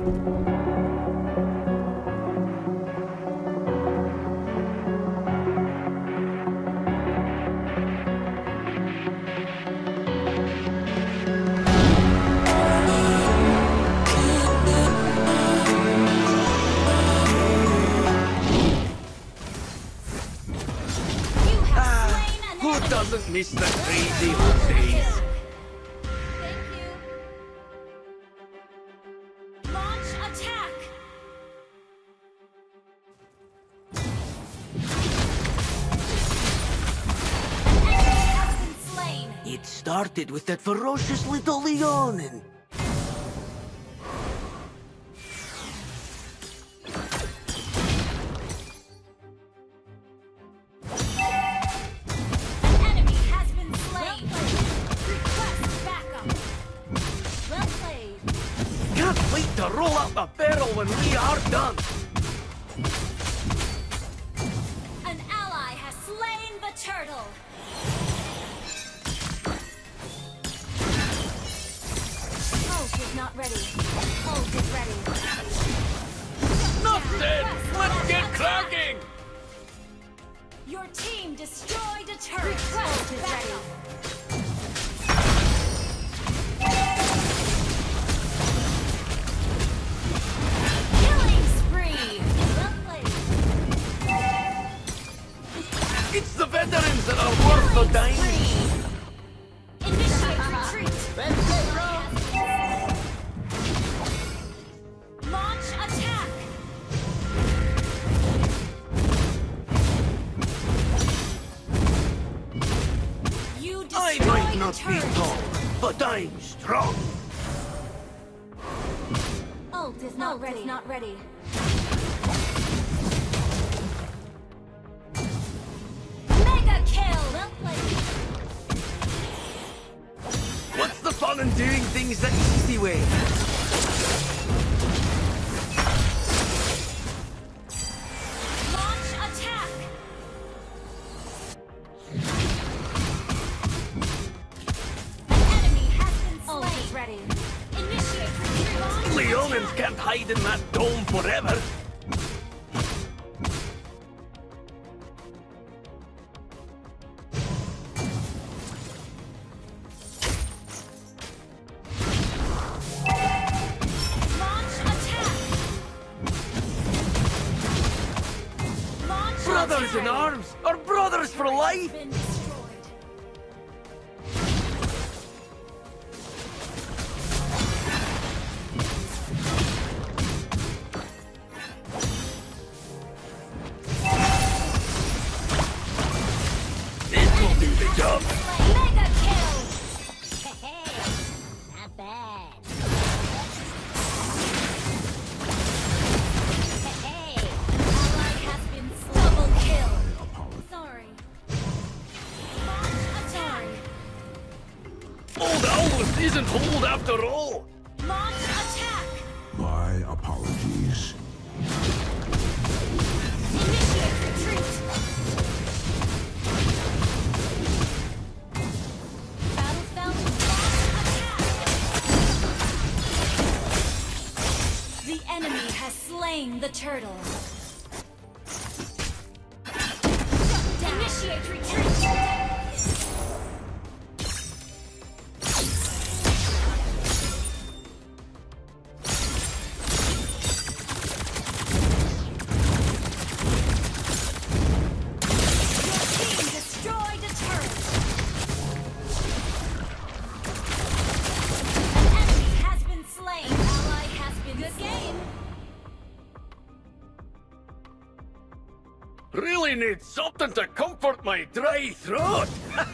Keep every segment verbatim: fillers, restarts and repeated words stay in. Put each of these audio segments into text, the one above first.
Doesn't miss the crazy old days. Thank you. Launch attack. An enemy has been slain. It started with that ferocious little Leonin. To roll out the barrel when we are done. An ally has slain the turtle. Ult is not ready. Ult is ready. Nothing! Let's get cracking! Your team destroyed a turret. Ult is ready. It's the veterans that are worth the dime. Initiate retreat. Launch attack. You destroyed I might not the be turret. tall, but I'm strong. Ult is not Ult ready. Is not ready. What's the fun in doing things the easy way? Launch attack! Enemy has been slain. Ult is ready. Initiate retreat. Leonins can't hide in that dome forever. Brothers in arms are brothers for life. This will do the job. Mega kill. Not bad. Old Almost isn't hold after all. Launch attack. My apologies. Initiate retreat. Battle spell. Launch attack. The enemy has slain the turtle. Initiate retreat. Really need something to comfort my dry throat.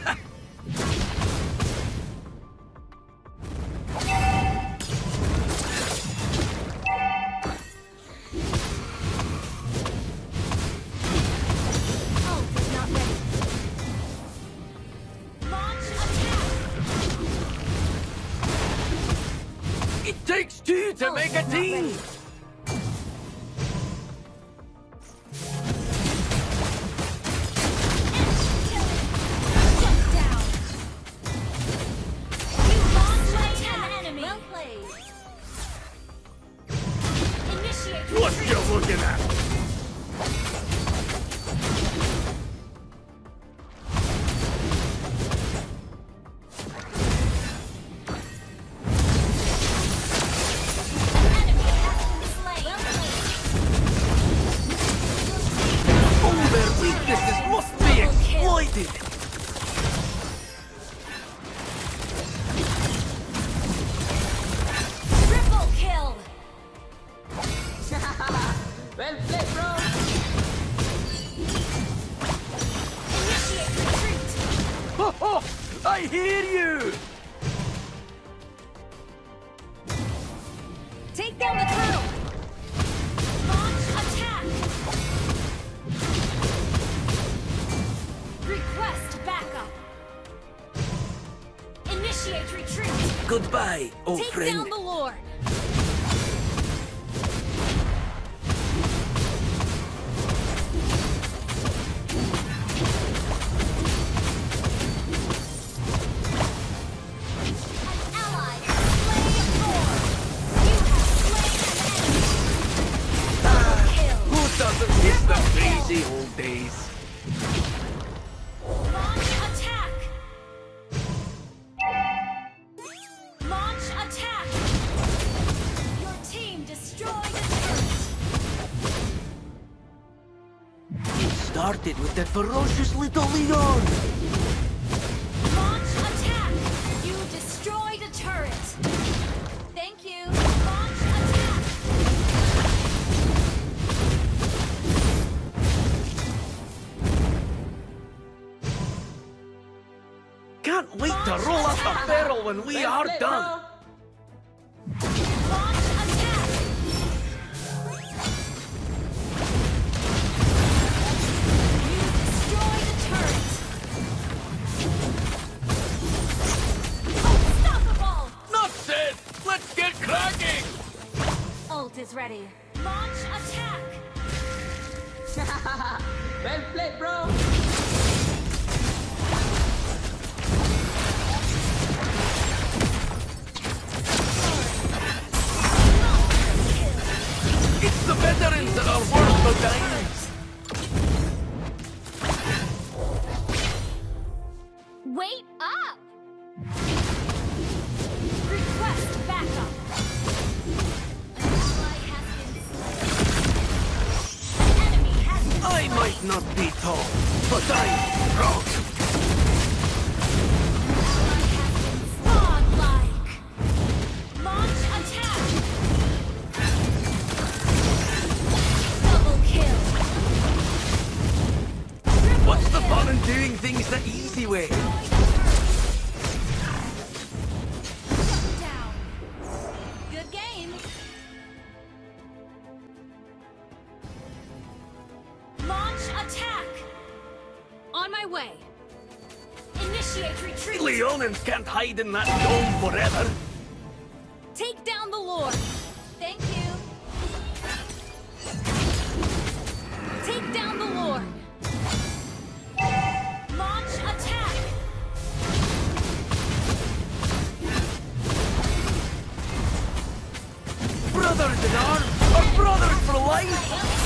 It takes two to make a team. Oh, their weaknesses must be exploited! Triple kill! Well played, bro. Initiate retreat! Ho ho! I hear you! Take down the turtle! Launch attack! Request backup! Initiate retreat! Goodbye, old Take friend. down the Lord! An ally has slain Thor! You have slain an enemy! Double kill! Who doesn't miss the crazy old days? Launch attack! Launch attack! Your team destroyed a turret! It started with that ferocious little Leon! Launch attack! You destroyed a turret! Thank you! Launch attack! Can't wait to roll out the barrel when we Well are played, done! bro. Launch attack! You destroyed a turret! Unstoppable! Not said! Let's get cracking! Ult is ready. Launch attack! Well played, bro. It's the veterans that are worth the diamonds! Wait up! Request backup! An ally has been slain. An enemy has been I slain. might not be tall, but I'm strong! Godlike! Launch attack! Double kill! What's the fun in doing things the easy way? Shut down! Good game! Launch attack! On my way! Initiate retreat! Leonins can't hide in that dome forever! Take down the Lord! Thank you! Take down the Lord! Launch attack! Brothers in arms are brothers for life!